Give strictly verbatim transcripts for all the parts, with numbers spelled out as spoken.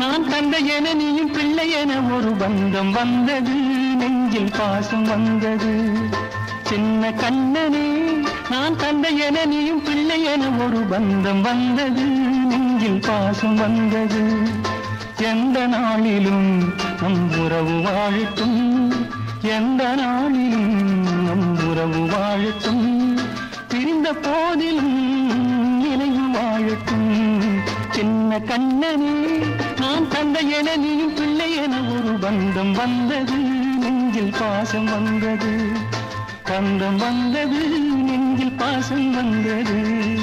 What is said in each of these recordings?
நான் தந்தை என நீயும் பிள்ளை என ஒரு பந்தம் வந்தது, நெஞ்சில் பாசம் வந்தது. சின்ன கண்ணனே, நான் தந்தை என நீயும் பிள்ளை என ஒரு பந்தம் வந்தது, நெஞ்சில் பாசம் வந்தது. எந்த நாளிலும் நம் உறவு வாழட்டும், எந்த நாளிலும் நம் உறவு வாழட்டும். பிரிந்த போதிலும் நினைவு வாழட்டும். சின்ன கண்ணனே, நான் தந்தை என நீயும் பிள்ளை என ஒரு பந்தம் வந்தது, நெஞ்சில் பாசம் வந்தது. பந்தம் வந்தது, நெஞ்சில் பாசம் வந்தது.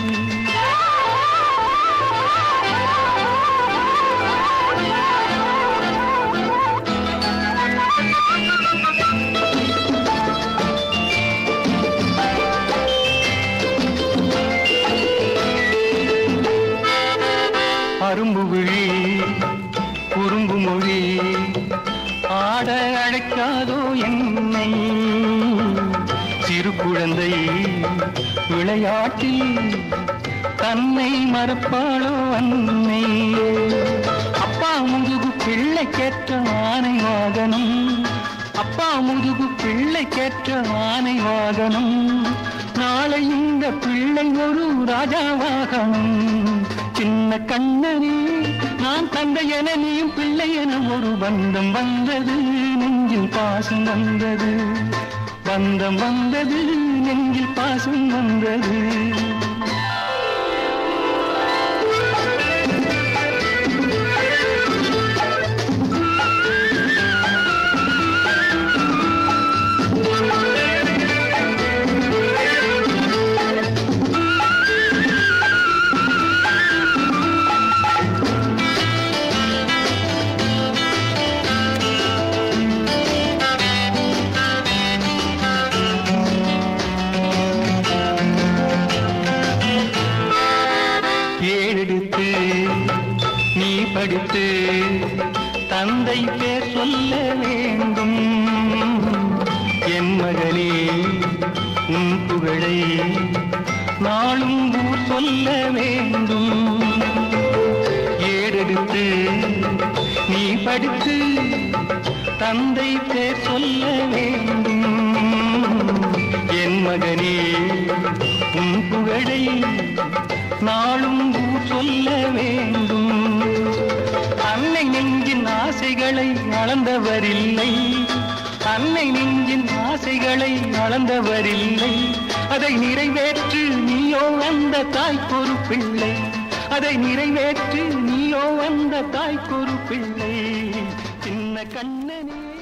அரும்பு விழி குறும்பு மொழி ஆட அழைக்காதோ என்னை, சிறு குழந்தை விளையாட்டில் தன்னை மறப்பாளோ அன்னை. அப்பா முதுகு பிள்ளைக்கேற்ற ஆனை வாகனம், அப்பா முதுகு பிள்ளைக்கேற்ற ஆனை வாகனம். நாளை இந்த பிள்ளை ஒரு ராஜாவாகணும். சின்ன கண்ணனே, நான் தந்தை என நீயும் பிள்ளை என ஒரு பந்தம் வந்தது, நெஞ்சில் பாசம் வந்தது. பந்தம் வந்தது, நெஞ்சில் பாசம் வந்தது. ஏழெடுத்து நீ படித்து தந்தை பேர் சொல்ல வேண்டும். என் மகனே, உன் புகழை நாளும் ஊர் சொல்ல வேண்டும். ஏழெடுத்து நீ படித்து தந்தை பேர் சொல்ல வேண்டும். என் மகனே, உன் புகழை நாளும் சொல்ல வேண்டும். அன்னை நெஞ்சின் ஆசைகளை அளந்தவரில்லை, அன்னை நெஞ்சின் ஆசைகளை அளந்தவரில்லை. அதை நிறைவேற்று நீயோ அந்த தாய்க்கொரு பிள்ளை, அதை நிறைவேற்று நீயோ அந்த தாய்க்கொரு பிள்ளை. சின்ன கண்ணனே.